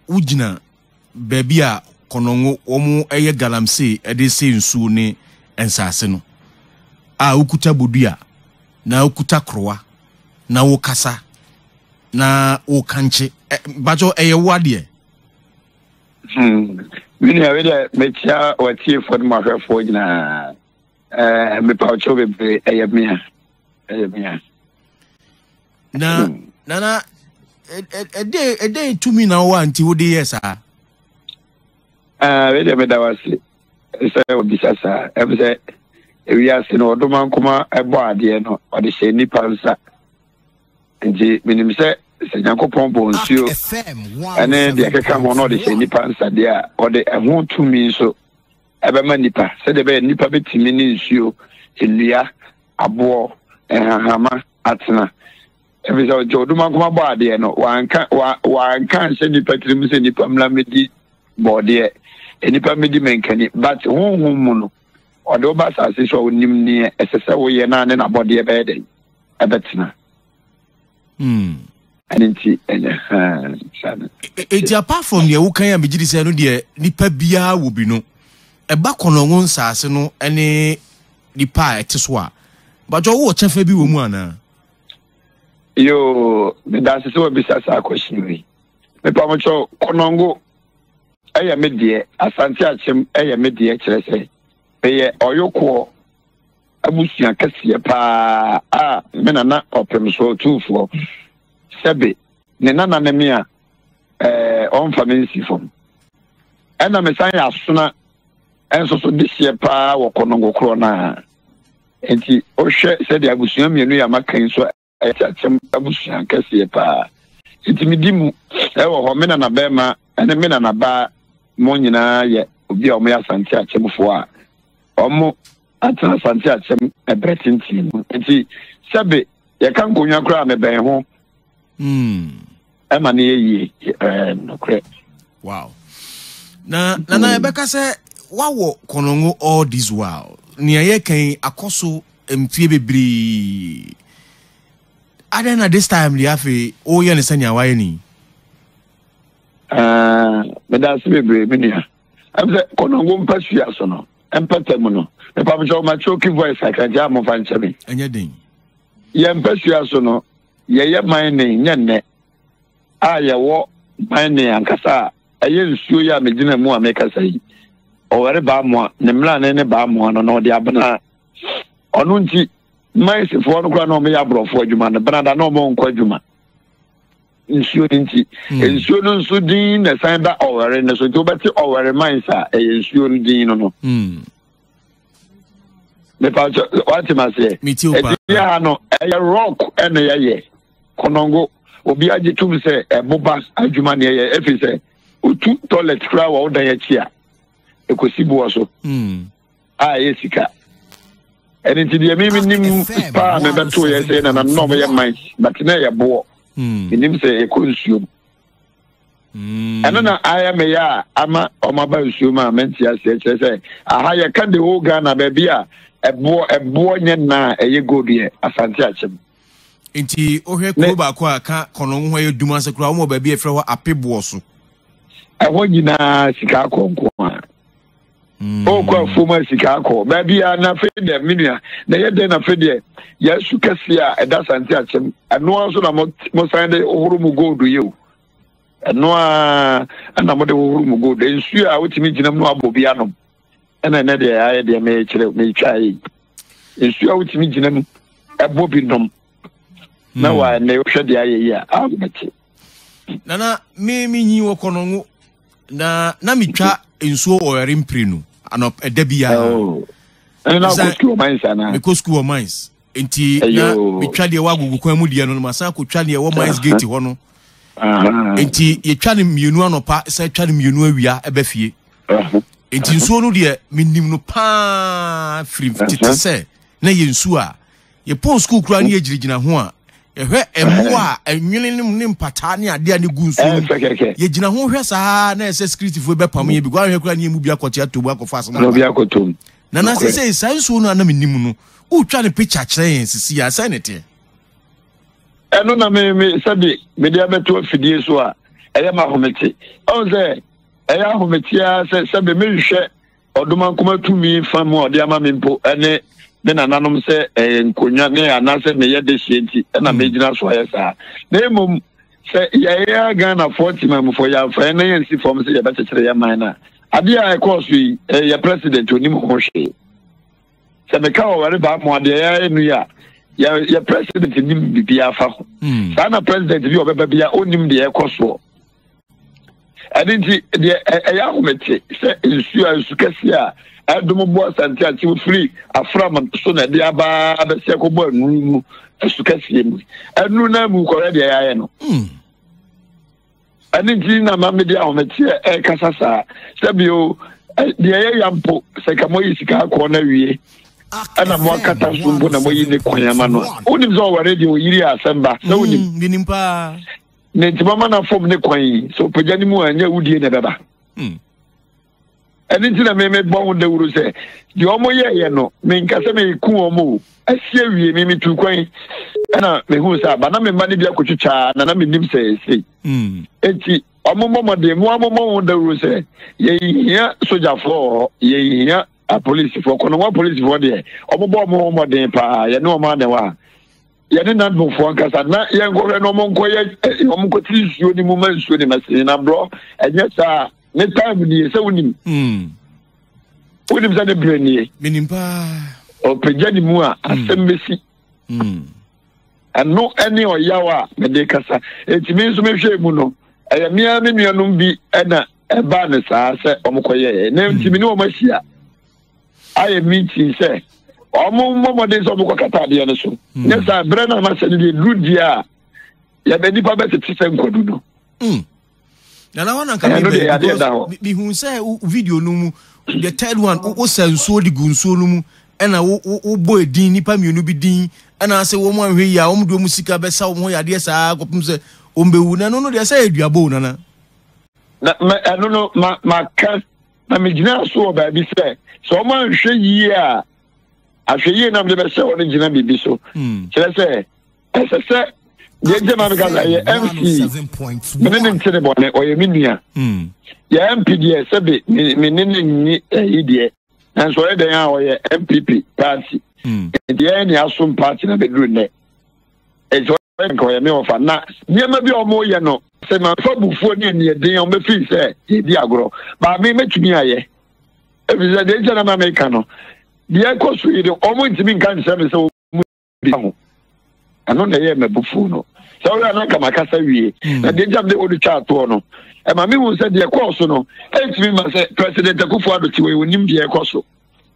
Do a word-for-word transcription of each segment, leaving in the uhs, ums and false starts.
ujina baby a konongo omo eye galamsey e de se nsu ne ensase no a ukuta bodua na ukuta krowa na wokasa na wokanche bajo eye wade hmm mini awede mechia watie for ma hwefo nyina eh me pa cho be eye mia eye mia na na na e de e de tumi na wo anti wo de yes ah ah we de me da wase se obisa sa e se ewi ase no odoma nkoma ebo ade no ode hye nipa nsa nji minim se se Yakopon bo nsuo ene de keka ho no de hye nipa nsa de a ode eho tumi so ebema nipa se de be nipa betimi ni nsuo elia abo ehahama atena ebi so joduma nkoma bo ade no wanka wanka se nipa tirim se nipa mlamedi bode enipa medi menkani but ho ho mu no ode oba sase so onim ni esese wo ye na ne na bode be de ebetena hmm anti ene ha sana e apart from the wukan ya megidi se no de nipa bia wo bi no eba konongo nsase no ene nipa eteso a bajo wo chefa bi wo mu ana yo me da se so bi sasa akoshiri me pa mo cho konongo eye me de asante achem eye me de kire se eye oyoko abusia kase pa a me nana opem so tufo sebe ne nana ne me a eh on family fom ena me san ya sona enso so de sie pa wo konongo kro na enti o hwe se de abusia mienu ya makan so etachem abusia kase pa enti midimu e wo ho me nana ba ma ene me nana ba mo nyina ye obi a o me asante achemfo a omo atana asante achem ebretinti enti sebe ye kan konwa kra me ben ho hmm ema na ye eh no kre wow na na na ebeka se wawo konongo all this while ni aye kan akoso emfie bebri adena this time li afi o ye ne sanya waye ni ah me da se bebri me nia am se konongo mpasua so no empatem no e pa me ma choki voice aka ja mo fa nchebe enye den ye mpasua so no ye ye man ne nyenne a ye wo man ne ankasa aye nsuo ya medina mu a mekasa yi o were ba mo ne mla ne ne ba mo no no de abana onu nti mai se fo no kra no me ya brofo adwuma ne bana no mo nkwa adwuma nsuo nti nsuo no nso din na san ba o were ne so to beti o were man sa e nsuo no din no no hmm me pa what ma say e ya no e rock ene ye ye konongo obi agitum se eboba adwuma ne ye efi se otu toilet kra wa odan ya chia ekosibu so hmm a yesika eni ti de mi nim pa me beto ye se na na no be ye man but na ye bo hmm nim se ekonsuo hmm eno na aya me ya ama omaba nsuo ma menti ase che se aha ye kan de wo Ghana ba bia ebo ebo nye na eye godie asante achem Inti ohwe kuro ba ko aka kono ho ye duma se kura wo ba bi efre ho apebo so e ho nyina sika konko a o ko fuma sika ko ba bia na fe de minua na ye de na fe de ya su kase a e da sante achem eno so na mo san de ohuru mu gold ye o eno a na mo de ohuru mu gold ensu a wotimi ginam no abobi anom ena na de aye de me kire me twai ensu a wotimi ginam abobi nom na wa na yo hwede aye ya amati nana me me nyi wo konongo na na mitwa ensuo oyare mprenu anop edabia na ko school mines ana me ko school mines enti na mitwa de wagugu kwa mu de no masa ko twa de wo mines gate ho no aha enti ye twa ne mienu anopa sa twa ne mienu awia ebafie enti ensuo no de minim no pa free tete se na ye ensuo a ye pon school kura ne ye girigina ho a ehwe emwa enwene ne mpata ne ade ane gu nso ye gina ho hwe saa na ese security fo be pam ye bi gwa hwe kura ne mu bia kote atobu akofa asem no bia kotom na na se se sanso no ana menim no utwa ne picture kire yen sisi ya sanete eno na me me sabi me dia beto afidie so a ɛyɛ ma homete ɔn sɛ ɛyɛ hometia sɛ sɛ be me hwɛ ɔdoma kuma tumi fa mu ɔde ama me mpo ɛne me nananom sɛ nkonya ne anase me yɛ de hyienti ɛna me gyina so ayɛ saa na emom sɛ yɛyɛ Ghana forty man for ya fa na yɛn si fam sɛ yɛbɛkyekyere yɛ man na ade a ɛkɔ so yi yɛ president onim ho hwee sɛ me ka ɔware ba mo ade yɛ enu ya yɛ president nim bibia fa ho saa na president bi ɔbɛba bia onim de ɛkɔ so ɛde nti de ɛyɛ ahomete sɛ nsu a nsu kɛse a ɛdom bo asante a ti free afram so na de aba abɛsɛ kɔ bɔ anu mu nsu kɛse mu anu na mu kɔrɛ de ayɛ no ɛne nti na ma me de ahomete ɛ kasa saa sɛ bio de ɛyɛ yampo sɛ ka mo yi sika akɔ na wie ana mo akata so mbo na mo yi ne kwanyama no onim sɛ ɔware de oyiri asɛmba na onim binim pa ne ntimama na fom ne kwan so pagani mu anya wudie ne beba mm eni ntina me me bon de wuru se di omo ye ye no me nkase me ku omo asie wie me me tu kwan na me hu sa ba na me ma ne bia kotwitwa na na me nim se se mm enti omo momo de mu omo mo de wuru se ye hia soja fo ye hia a police fo kono wa police fo de omo bo mo mo de pa ye no ma de wa yɛne na no fo ankasa na yɛn kɔhwɛ no mo nkɔyɛ ɔmo kɔtiri suo ni mo ma suo ni masini na bro ɛnyɛ saa ne time ni sɛ wonim mm wonim sɛ ne brɛ nie menim pa ɔpagya ni mu a asɛm besi mm ɛno ɛne ɔyaw a mede kasa ɛtimi nso mehwɛ mu no ɛyɛ mea me nuanom bi ɛna ɛba ne saa sɛ ɔmo kɔyɛ na ntimi ne ɔmo ahyia ayɛ meeting sɛ omo momo de so mo kata de ne so ne sa bre na ma se de rudi a ya be nipa be tete se nkodu no mm na na wana ka be bi hu say video no mu the third one o sanso de gunso no mu e na wo bo edin nipa mienu bi din e na se wo mo anhwe ya wo mo do mu sika be sa wo mo ya de sa kopum se o mbewu na no no de say aduabo na na na no no ma ma ka na me gina so ba bi se so mo anhwe yi a ahweye na mde be se woni gina bibi so kire se ese se ye je ma ga ye M C me ne ntene bone o ye minua mm ye M P D se be me ne ni e die na so ye den a o ye M P P party mm die ni asom party na be duru ne e so ko ye me ofa na nie ma bi o mo ye no se ma fa bufuo ni ni den o me fi se ye di agoro ba me metumi aye e bi se de je na ma me ka no dia ko so yide omo ntimi nka nse me se o mu bi ho ano na ye me bufu no so we na kama kasa wie na de jam de odu cha to no e ma me hu se de ko so no e ntimi ma se president Akufo-Addo ti we onim de ko so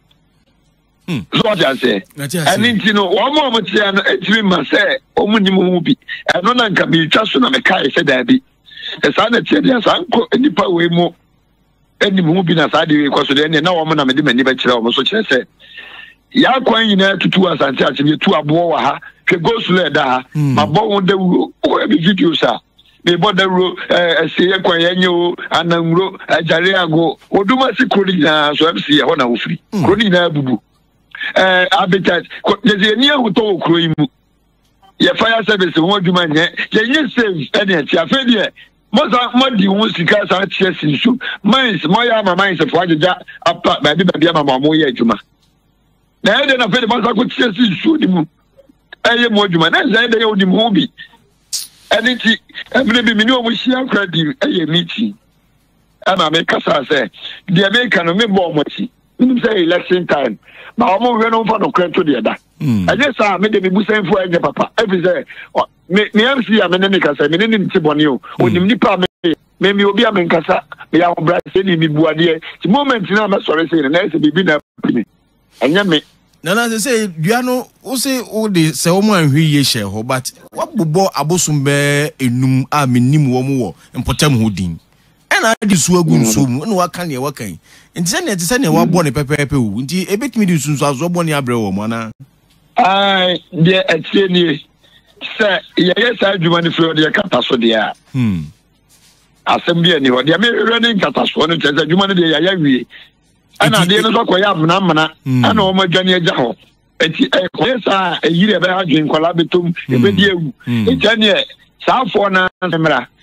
mm so ja se ani nti no omo omo ti na ntimi ma se omo nim hu bi ano na nka bi twa so na me kai se da bi e sa na ti de sa nko nipa we mu eni mu bi na sa de ko so de na wo mo na me de mani ba kire wo so kire se ya kwan nyina tutu asante a kire tu abo wa ha ke go so le da ha ma bo won da wuro o bi video sa me bo da wuro eh se ye kwan ye nyo ananwuro ajare ago oduma si kroni na so M C ye ho na wo firi kroni na bubu eh habitat je je ni ehu to kro yi mu ye fire service won duma nye je nye save ene ti afa de moza modi won sika sa tie sinsu mines moya ma mines fo ajeja apa ba bi ba bi ma mo ye adwuma na e de na fe de moza ko tie sinsu di mu eye mo adwuma na ze de ye odi mu bi eni ti emre bi mini o mo hia kredi eye meeting ama me kasa se de me kan me bo mo ti minim say election time ma o mo we no fa no krento de da anye sa me de me busan fu anye papa every say me me M C ya me ne kasa me ne ni ti boni o onim nipa me me mi obi a me kasa me ya obra se ni mi buade ti moment na me sore se na se bibi na pini anya me na na se say dua no o se o de se o mo anhwe ye hye ho but wabobo abosum be enum a me nim wo mo wo mpotam ho din ena adi su agu nso mu na waka ne wakan nti se ne ti se ne wabo ne pepepe o nti ebetimi di sunsu azo bo ne abre wo mo na ai de etie ni se ye ye sa adwuma ni fro de kata so de a hmm asem bi ani ho de me running kata so no tse adwuma ni de ya ya wie ana de no so koya amna amna ana o ma dwane agya ho enti e ko sa e yire be adwen kola betum e be di ewu e tane sa afo na semra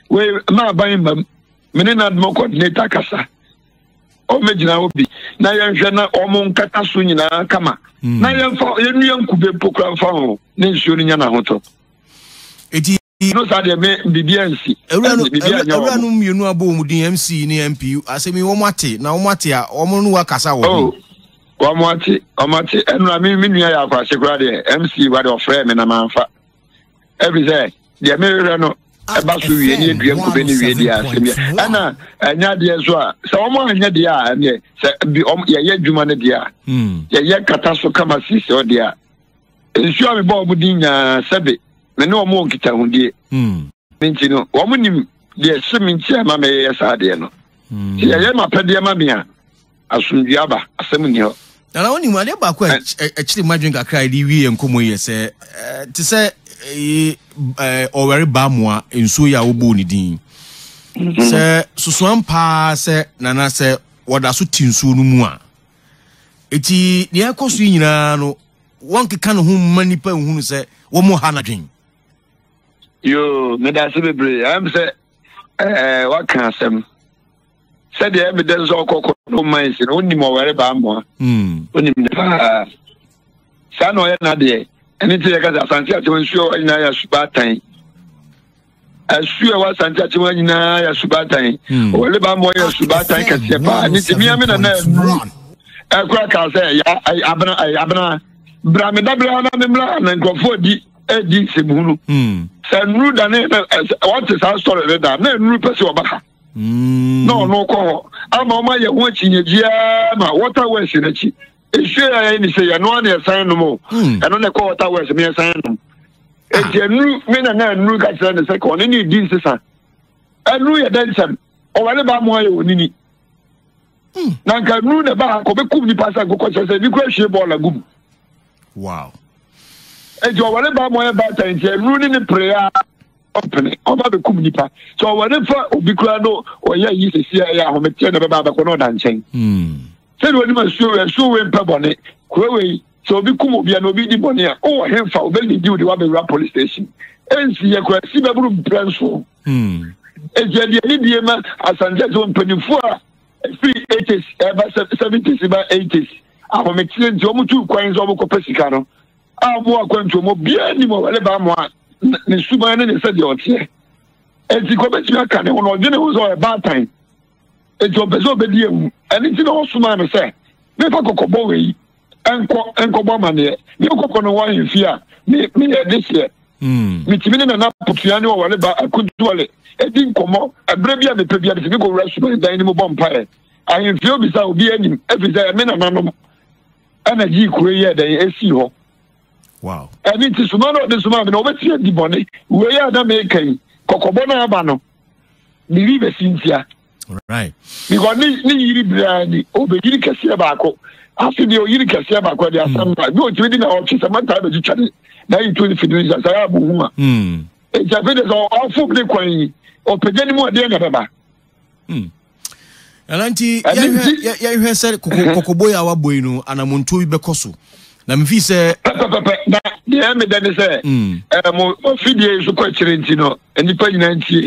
we ma ban mam me ne na admo coordinator kasa o me gina obi na yen hwe na o mo nkata so nyina kama na yen fa yen yen kube pokra fa ho ne nsuo nya na hoto eti no sa de me bibiansi ewranu ewranu mienu abo mu din M C ni M P asemi wo mate na wo mate a wo no wa kasa wo oh wo mate o mate enu na me nua ya kwa sekura de M C wa de ofre me na manfa every day de me reno eba so wie ni eduam ko be ni wie dia asemi ana anya de so a se wo mo anya de a ne se bi ye ye dwuma ne de a mm ye ye kata so kama sisi o de a nsu a me ba obu din nya sebe me no mo nkita hundie mm minti no wo mo nim de se minti ama me ye sa de no mm ye ye ma pede ma me a asundua aba asem ni ho na woni mu ade ba ko e chiri madwen kakra di wi enkomo ye se ti se eh oweri ba mo a enso ya obo ni din se susuan pa se nana se woda so tinso no mu a eti ne akoso nyina no won keka no hu manipa hu se wo mo ha na dwen yo me da se bebre am se eh wa kan asem se de evidence okoko no mind no ni mo were ba mo mm oni me pa sa no ye na de eni ti ye ka Asante Akyem nsuo nyina ya subatan asuo wa Asante Akyem nyina ya subatan o wele ba mo ya subatan ka se pa ni ti mi amena na e kwa ka se ya abana abana bra me da bra na me mra na nkofo di e di se buhunu mm se nru da ne what is our story da na nru pese obaka mm no no ko ama ma ye ho chinyejia ma water waste na chi issue ya ni say ya no na sign no mo eno ne ko water waste me sign no e je nru me na na nru ka tell ne say ko ni di sisa enu ye den sem o wale ba mo aye onini na nka nru ne ba ko be kum ni pasa ko ko se bi ko hwe ball agum wow e je o wale ba mo aye ba tan je nru ni ni prayer open oba be kum nipa so wale fa obi kura no o ya yi se sia ya ho metie na ba ba ko no dan chen mm se do ni ma so we so we mpa bone ko we so obi kum obi na obi di bone a o he fa obi di di wa be ra police station ensi ye ko si be buru pranso mm e je di ni die ma Asante so mpanifo a free eighties eba seventies ba eighties a ho metie nti o mutu kwan so mo ko pesika no a mo akwantu mo bia ni mo wale ba mo a ne suba ne ne se de otie enti ko beti aka ne ono de ne wo so e bad time enti o bezo be die mu eni ti no suma me se me fa kokobo we enko enko bo mane me kokko no wa himfi a me me ye this year mm me timi ne na putua ne wo wale ba akudu wale edi nkomo abre bia me pe bia de ko wura suba dan ni mo bom pae ahimfi obi sa obi anim efiza me na nanom energy kure ye dan esi ho wow eni ti suma no de suma me no betia di bone we ya da me kan kokobo na aba no ni ri be sintia right because ni ni yiri brani o be yiri kase ba ko afi de o yiri kase ba ko de asam ba bi o ti di na o chi samanta be twade na yi to ni fidin sa sa abu huma mm e ja fe de so o fu de kwan o pege ni mo de na baba mm alanti ya ya hwe se kokobo ya wa boy no anamonto bi bekoso na me fi se na de me de se eh mo fidie so ko chirenti no eni pa nyina ntie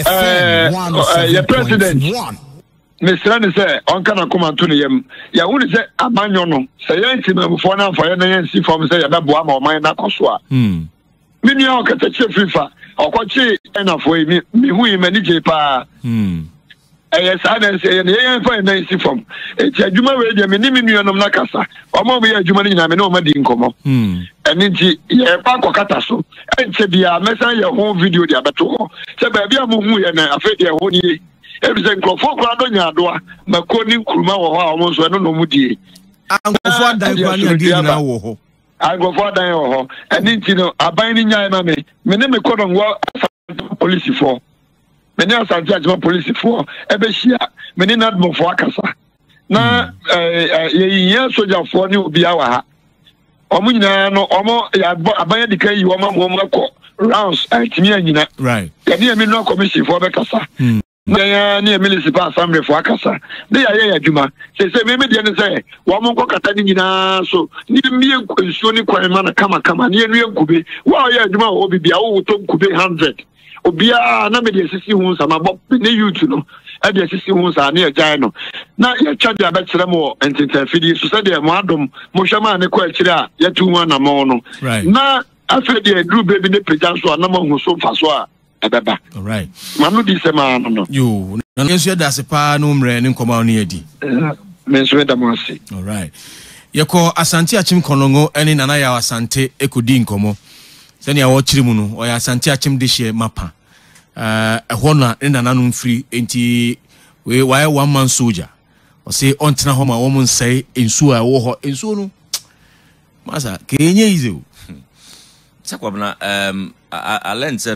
eh ya president Mister ne se on kana komanto ne yam ya hu ne se amanyo no se yanti na mfo na mfa ya na yansi fom se ya beboa ma oman na koso a mm mi ni o kata che fifa okochi na fo mi mi hu yi mani je pa mm eh sa na se ya ne yan fa na yansi fom e ti adwuma we de me ni mi nuanom na kasa o ma be adwuma ni na me na o ma di nkomo mm eni nti ye pa kokata so enche bia mesa ye ho video dia beto se ba bia mo hu ye na afa ye ho ni everything crofo kwa do nya do a makoni nkuruma wo ho a mo so no no mu die ankofo adan kwa ni ade nyina wo ho ankofo adan wo ho eni nti no aban ni nyae ma me me ne me kodo ngo police for me ne Asante Akyem police for e be hia me ne nadmo for akasa na ye yin soja for ni obi awa ha omo nyina no omo aban de kan yi omo mo ko rounds atimi anyina right ya ni emi no commission for be kasa ya ni municipal assembly for akasa de ya ya adwuma se se me me de ne se wo mo kata ni nyina so ni mi nsuo ni kwan ma na kama kama ni enu nkube wa ya adwuma wo bibia wo to nkube one hundred obia na me de sisi hu sa mabọ ne youth no e de sisi hu sa na agyan no na ye twa de abekere mo ententen fidi so se de mo adom mo hwema ne ko akire a ye tu hu na mo no na afa de dru baby ne pejan so na mo hu so fa so a ebeba all right manu di se ma no yo na nso da se pa no mre ne nkoma no yedi me nso da mo ase all right yeko Asante Achim Konongo eni nana ya Asante ekodi nkomo sani awo chiri mu no oya Asante Achim de hye mapa eh ehwo na nana no mfiri enti we why one man soldier o say ontena ho ma wo mun sai ensu a wo ho ensu no masa kenye ize o sakwabna um I learned